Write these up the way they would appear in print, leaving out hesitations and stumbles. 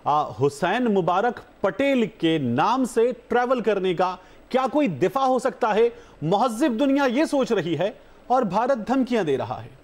حسین مبارک پٹیل کے نام سے ٹریول کرنے کا کیا کوئی دفاع ہو سکتا ہے؟ مہذب دنیا یہ سوچ رہی ہے اور بھارت دھمکیاں دے رہا ہے۔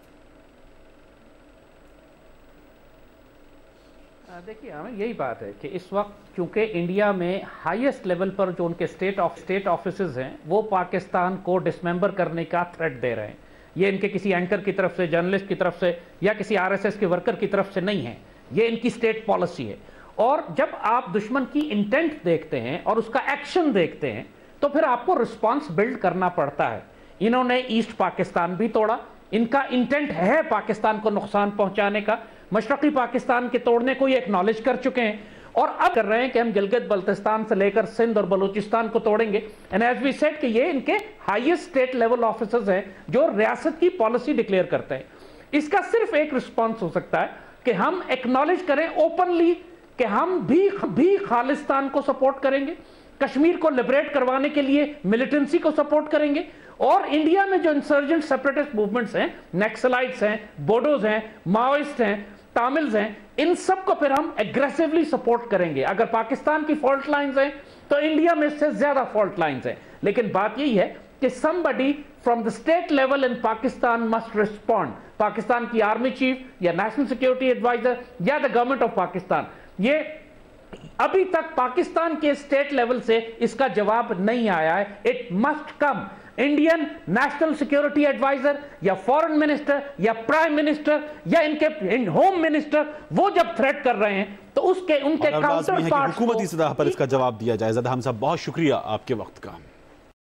دیکھیے ہمیں یہی بات ہے کہ اس وقت چونکہ انڈیا میں ہائیسٹ لیول پر جو ان کے اسٹیٹ آفیسز ہیں وہ پاکستان کو ڈسممبر کرنے کا تھریٹ دے رہے ہیں، یہ ان کے کسی اینکر کی طرف سے، جرنلسٹ کی طرف سے یا کسی RSS کے ورکر کی طرف سے نہیں ہے، یہ ان کی اسٹیٹ پالیسی ہے۔ اور جب آپ دشمن کی انٹینٹ دیکھتے ہیں اور اس کا ایکشن دیکھتے ہیں تو پھر آپ کو رسپانس بلڈ کرنا پڑتا ہے۔ انہوں نے ایسٹ پاکستان بھی توڑا، ان کا انٹینٹ ہے پاکستان کو نقصان پہنچانے کا، مشرقی پاکستان کے توڑنے کو یہ ایکنالج کر چکے ہیں اور اب کر رہے ہیں کہ ہم گلگت بلتستان سے لے کر سندھ اور بلوچستان کو توڑیں گے۔ اینڈ ایز وی سیڈ کہ یہ ان کے ہائیسٹ اسٹیٹ لیول آفیسرز ہیں جو ریاست کی پالیسی ڈکلیئر کرتے ہیں۔ اس کا صرف ایک رسپانس ہو سکتا ہے کہ ہم ایکنالج کریں اوپنلی کہ ہم بھی خالستان کو سپورٹ کریں گے، کشمیر کو لبریٹ کروانے کے لیے ملیٹنسی کو سپورٹ کریں گے، اور انڈیا میں جو انسرجنٹ سیپریٹسٹ موومنٹس ہیں، نیکسلائٹس ہیں، بوڈوز ہیں، ماؤسٹ ہیں، تاملز ہیں، ان سب کو پھر ہم ایگریسیولی سپورٹ کریں گے۔ اگر پاکستان کی فالٹ لائنز ہیں تو انڈیا میں اس سے زیادہ فالٹ لائنز ہیں، لیکن بات یہی ہے کہ somebody from the state level in Pakistan must respond۔ Pakistan کی آرمی چیف یا نیشنل سیکیورٹی ایڈوائزر یا the government of پاکستان، یہ ابھی تک پاکستان کے اسٹیٹ لیول سے اس کا جواب نہیں آیا ہے۔ It must come. Indian national security adviser یا فورن منسٹر یا پرائم منسٹر یا ان کے ہوم منسٹر وہ جب تھریٹ کر رہے ہیں تو ان کے کاؤنٹر پارٹس حکومتی سطح پر اس کا جواب دیا جائے۔ زدہ ہم صاحب بہت شکریہ آپ کے وقت کا۔